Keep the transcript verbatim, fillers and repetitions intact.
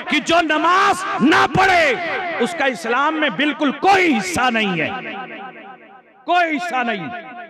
कि जो नमाज ना पढ़े उसका इस्लाम में बिल्कुल कोई हिस्सा नहीं है, कोई हिस्सा नहीं।